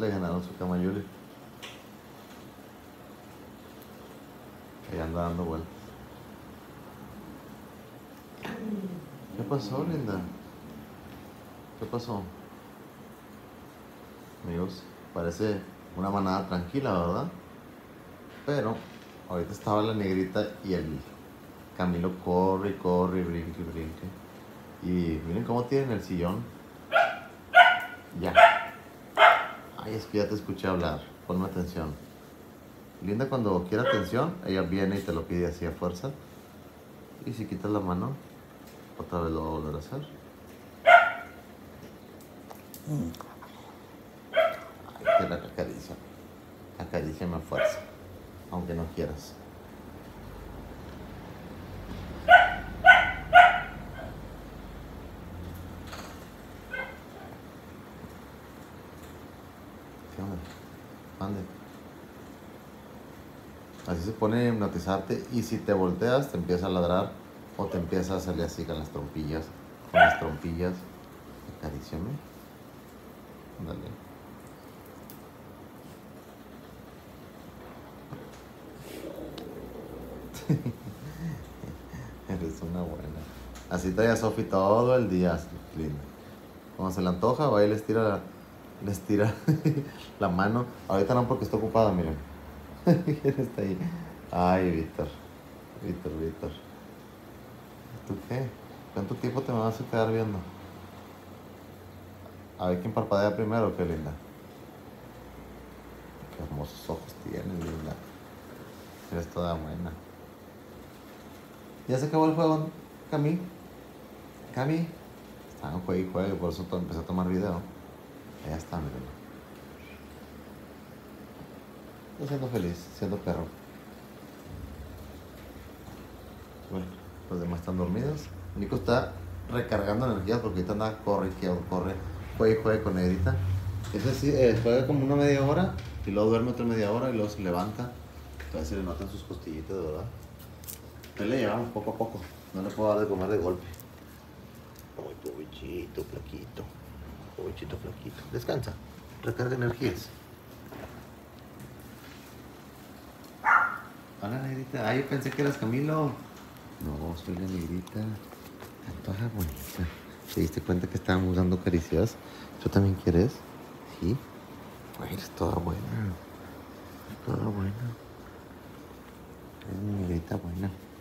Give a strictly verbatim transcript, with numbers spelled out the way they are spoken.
Le ganaron su cama a Yuli. Ella anda dando vueltas. ¿Qué pasó, linda? ¿Qué pasó? Amigos, parece una manada tranquila, ¿verdad? Pero ahorita estaba la negrita y el Camilo corre y corre y brinque y brinque. Y miren cómo tienen el sillón. Ya. Ay, es que ya te escuché hablar. Ponme atención. Linda, cuando quiere atención, ella viene y te lo pide así a fuerza. Y si quitas la mano, otra vez lo va a volver a hacer. Ay, que la acaricia. Acaríciame a fuerza, aunque no quieras. ¿Qué onda? Ande. Así se pone a hipnotizarte y si te volteas te empieza a ladrar o te empieza a salir así con las trompillas. Con las trompillas. Acaríciame. Dale. Eres una buena. Así trae a Sofi todo el día, linda. Cuando se le antoja, va y les tira, les tira la mano. Ahorita no porque está ocupada, miren. ¿Quién está ahí? Ay, Víctor. Víctor, Víctor. ¿Tú qué? ¿Cuánto tiempo te me vas a quedar viendo? A ver quién parpadea primero, qué linda. Qué hermosos ojos tienes, linda. Eres toda buena. ¿Ya se acabó el juego, Cami? Cami. Estaba en juego y juego, por eso empecé a tomar video. Ya está, miren. Estoy siendo feliz, siendo perro. Bueno, los demás están dormidos. Nico está recargando energías porque ahorita anda, corre, corre, juega y juega con negrita. Ese sí, eh, juega como una media hora y luego duerme otra media hora y luego se levanta. Todavía se le notan sus costillitas, de verdad. Ahí le llevamos poco a poco. No le puedo dar de comer de golpe. Ay, pobrecito, flaquito. Pobrecito, flaquito. Descansa. Recarga energías. Hola, negrita. Ay, yo pensé que eras Camilo. No, soy la negrita. Toda bonita. ¿Te diste cuenta que estábamos dando caricias? ¿Tú también quieres? Sí. Ay, eres toda buena. Toda buena. Eres mi negrita buena.